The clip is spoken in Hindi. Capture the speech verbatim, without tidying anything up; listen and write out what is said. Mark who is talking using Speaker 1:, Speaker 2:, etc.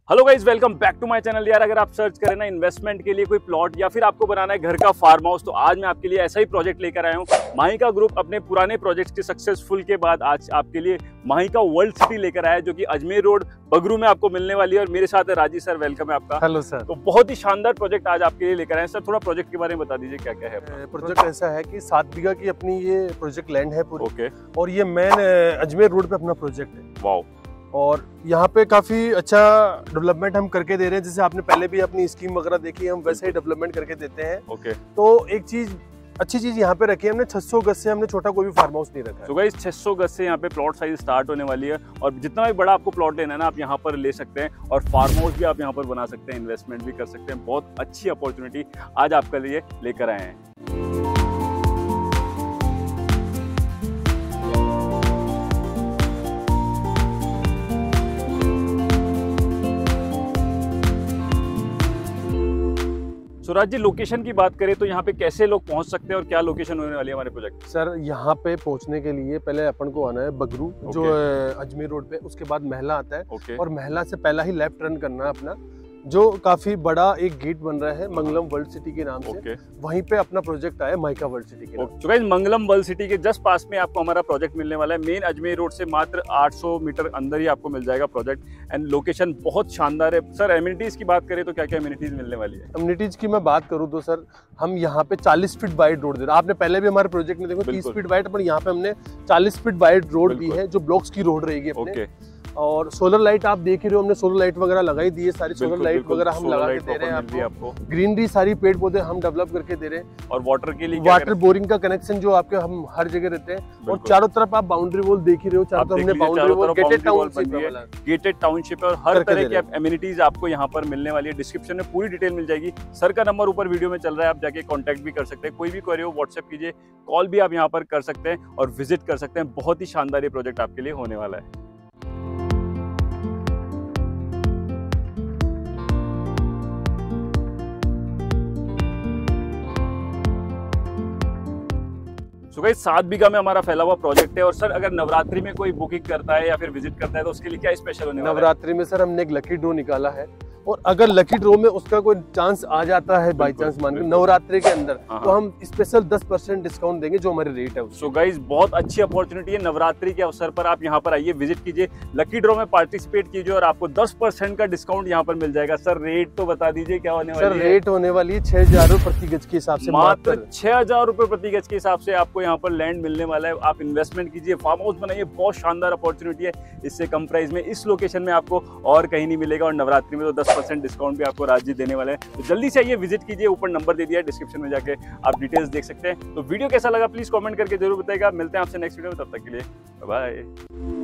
Speaker 1: Hello guys, welcome back to my channel. यार अगर आप सर्च करें ना इन्वेस्टमेंट के लिए कोई प्लॉट या फिर आपको बनाना है घर का फार्म हाउस, तो आज मैं आपके लिए ऐसा ही प्रोजेक्ट लेकर आया हूँ। माहिका ग्रुप अपने पुराने प्रोजेक्ट्स के सक्सेसफुल के बाद आज आपके लिए माहिका वर्ल्ड सिटी लेकर आया है, जो कि अजमेर रोड बगरू में आपको मिलने वाली है। और मेरे साथ है राजी सर, वेलकम है आपका।
Speaker 2: Hello sir.
Speaker 1: तो बहुत ही शानदार प्रोजेक्ट आज आपके लिए लेकर आए सर। थोड़ा प्रोजेक्ट के बारे में बता दीजिए, क्या क्या है
Speaker 2: प्रोजेक्ट? ऐसा है कि सात बीघा की अपनी ये प्रोजेक्ट लैंड है पूरी।
Speaker 1: ओके।
Speaker 2: और ये मेन अजमेर रोड पे अपना प्रोजेक्ट है।
Speaker 1: वाओ।
Speaker 2: और यहाँ पे काफी अच्छा डेवलपमेंट हम करके दे रहे हैं। जैसे आपने पहले भी अपनी स्कीम वगैरह देखी है, हम वैसे ही डेवलपमेंट करके देते हैं।
Speaker 1: ओके।
Speaker 2: तो एक चीज अच्छी चीज यहाँ पे रखी है हमने, छह सौ गज से हमने छोटा कोई भी फार्म हाउस नहीं रखा है।
Speaker 1: तो गाइस छह सौ गज से यहाँ पे प्लॉट साइज स्टार्ट होने वाली है, और जितना भी बड़ा आपको प्लॉट लेना है ना, आप यहाँ पर ले सकते हैं। और फार्म हाउस भी आप यहाँ पर बना सकते हैं, इन्वेस्टमेंट भी कर सकते हैं। बहुत अच्छी अपॉर्चुनिटी आज आपके लिए लेकर आए हैं। सुराज जी, लोकेशन की बात करें तो यहाँ पे कैसे लोग पहुँच सकते हैं और क्या लोकेशन होने वाली है हमारे प्रोजेक्ट?
Speaker 2: सर यहाँ पे पहुँचने के लिए पहले अपन को आना है बगरू, जो अजमेर रोड पे, उसके बाद महला आता है।
Speaker 1: okay.
Speaker 2: और महला से पहला ही लेफ्ट टर्न करना है अपना, जो काफी बड़ा एक गेट बन रहा है मंगलम वर्ल्ड सिटी के नाम से।
Speaker 1: okay.
Speaker 2: वहीं पे अपना प्रोजेक्ट आया माहिका वर्ल्ड सिटी के नाम।
Speaker 1: तो गाइस मंगलम वर्ल्ड सिटी के जस्ट पास में आपको हमारा प्रोजेक्ट मिलने वाला है। मेन अजमेर रोड से मात्र आठ सौ मीटर अंदर ही आपको मिल जाएगा प्रोजेक्ट। एंड लोकेशन बहुत शानदार है सर। एमिनिटीज की बात करें तो क्या क्या एमिनिटीज मिलने वाली है?
Speaker 2: एमिनिटीज की मैं बात करूं तो सर, हम यहाँ पे चालीस फीट वाइड रोड दे रहे हैं। आपने पहले भी हमारे प्रोजेक्ट में देखो तीस फीट वाइड, पर यहाँ पे हमने चालीस फीट वाइड रोड दी है, जो ब्लॉक्स की रोड रहेगी अपने। और सोलर लाइट आप देख ही रहे हो, हमने सोलर लाइट वगैरह लगाई दी है। सारी सोलर लाइट वगैरह हम लगा के दे रहे हैं आपको। ग्रीनरी सारी पेड़ पौधे हम डेवलप करके दे रहे हैं।
Speaker 1: और वाटर के लिए
Speaker 2: वाटर बोरिंग का कनेक्शन जो आपके हम हर जगह रहते हैं। और चारों तरफ आप बाउंड्री वॉल देख ही रहे हो, चारों तरफ हमने बाउंड्री वॉल, गेटेड टाउनशिप है,
Speaker 1: गेटेड टाउनशिप है। और हर तरह की एमिनिटीज आपको यहाँ पर मिलने वाली है। डिस्क्रिप्शन में पूरी डिटेल मिल जाएगी। सर का नंबर ऊपर वीडियो में चल रहा है, आप जाके कॉन्टैक्ट भी कर सकते हैं। कोई भी क्वेरी हो व्हाट्सएप कीजिए, कॉल भी आप यहाँ पर कर सकते हैं और विजिट कर सकते हैं। बहुत ही शानदार ये प्रोजेक्ट आपके लिए होने वाला है। तो गाइस सात बीघा में हमारा फैला हुआ प्रोजेक्ट है। और सर अगर नवरात्रि में कोई बुकिंग करता है या फिर विजिट करता है तो उसके लिए क्या स्पेशल होने वाला है?
Speaker 2: नवरात्रि में सर हमने एक लकी ड्रॉ निकाला है, और अगर लकी ड्रॉ में उसका कोई चांस आ जाता है बाई चांस मान के नवरात्रि के अंदर, तो हम स्पेशल दस परसेंट डिस्काउंट देंगे, जो हमारी रेट है।
Speaker 1: सो गाइस बहुत अच्छी अपॉर्चुनिटी है। नवरात्रि के अवसर पर आप यहाँ पर आइए, विजिट कीजिए, लकी ड्रॉ में पार्टिसिपेट कीजिए और आपको दस परसेंट का डिस्काउंट यहाँ पर मिल जाएगा। सर रेट तो बता दीजिए क्या होने वाली है?
Speaker 2: सर रेट होने वाली है छह हजार रुपए प्रति गज के हिसाब से,
Speaker 1: मात्र छह हजार रुपए प्रति गज के हिसाब से आपको यहाँ पर लैंड मिलने वाला है। आप इन्वेस्टमेंट कीजिए, फार्म हाउस बनाइए, बहुत शानदार अपॉर्चुनिटी है। इससे कम प्राइस में इस लोकेशन में आपको और कहीं नहीं मिलेगा। और नवरात्रि में तो दस परसेंट डिस्काउंट भी आपको राजी देने वाले हैं। तो जल्दी से आइए, विजिट कीजिए, ऊपर नंबर दे दिया है, डिस्क्रिप्शन में जाके आप डिटेल्स देख सकते हैं। तो वीडियो कैसा लगा प्लीज कमेंट करके जरूर बताइएगा। मिलते हैं आपसे नेक्स्ट वीडियो में, तब तक के लिए बाय बाय।